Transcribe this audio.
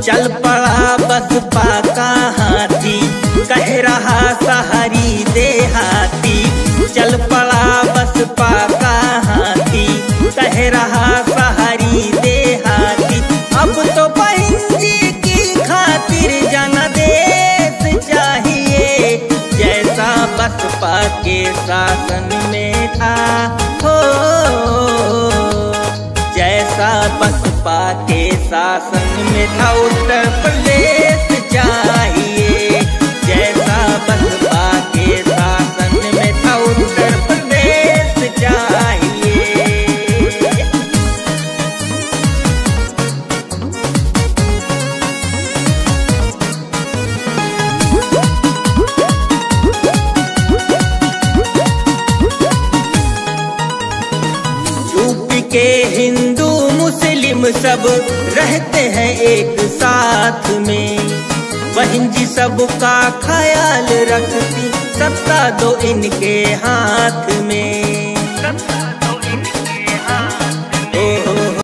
चल पड़ा बसपा का हाथी, कह रहा सहारी देहाती। चल पड़ा बसपा का हाथी, कह रहा सहारी देहाती। अब तो बहन जी की खातिर जनादेश चाहिए, जैसा बसपा के शासन में था हो, जैसा बसपा के शासन में था उत्तर प्रदेश चाहिए, जैसा बसपा के शासन में था उत्तर प्रदेश चाहिए। यूपी के हिंदू मुस्लिम सब रहते हैं एक साथ में, बहन जी सबका ख्याल रखती, सत्ता दो इनके हाथ में।